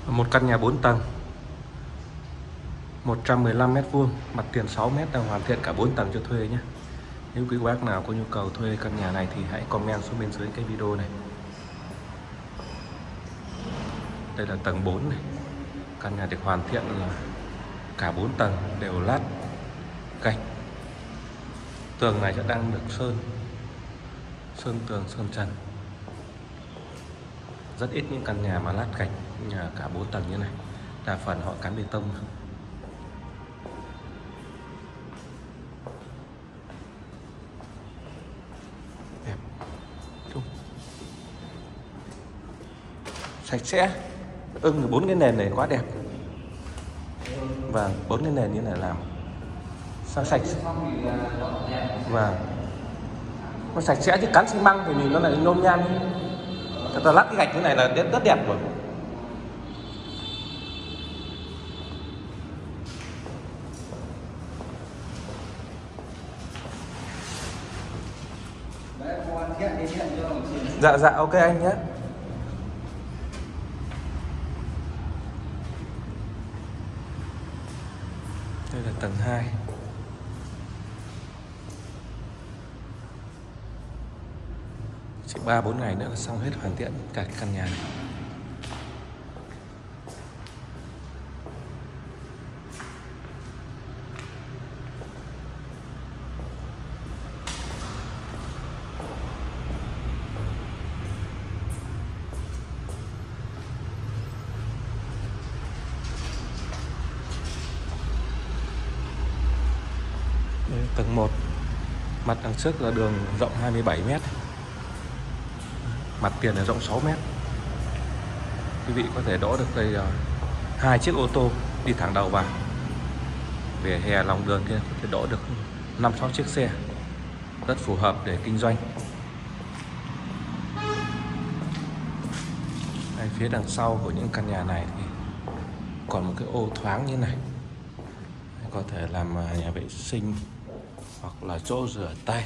Một căn nhà 4 tầng 115 m², mặt tiền 6 m, đang hoàn thiện cả 4 tầng cho thuê nhé. Nếu quý bác nào có nhu cầu thuê căn nhà này thì hãy comment xuống bên dưới cái video này. Đây là tầng 4 này. Căn nhà được hoàn thiện là cả 4 tầng đều lát gạch. Tường này sẽ đang được sơn tường, sơn trần. Rất ít những căn nhà mà lát gạch nhà cả 4 tầng như này. Đa phần họ cán bê tông. Đẹp. Sạch sẽ. Bốn cái nền này quá đẹp. Và 4 cái nền như này làm sao sạch. Và nó sạch sẽ, chứ cán xi măng thì nhìn nó lại nôm nhan. Thật là lát cái gạch như này là rất đẹp rồi. Dạ ok anh nhé. Đây là tầng 2. Chỉ 3-4 ngày nữa là xong hết hoàn thiện cả cái căn nhà này. Đây, tầng 1. Mặt đằng trước là đường rộng 27 m. Mặt tiền là rộng 6 m. Quý vị có thể đỗ được đây 2 chiếc ô tô đi thẳng đầu vào. Vỉa hè lòng đường kia có thể đỗ được 5-6 chiếc xe. Rất phù hợp để kinh doanh. Đây, phía đằng sau của những căn nhà này thì còn một cái ô thoáng như này. Có thể làm nhà vệ sinh hoặc là chỗ rửa tay.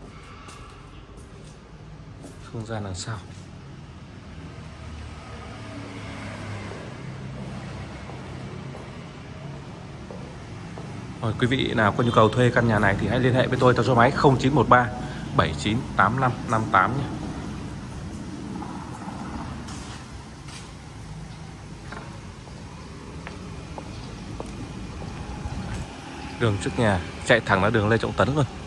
Không gian đằng sau. Rồi, quý vị nào có nhu cầu thuê căn nhà này thì hãy liên hệ với tôi theo số máy 0913 7985 58 nhé. Đường trước nhà chạy thẳng ra đường Lê Trọng Tấn luôn.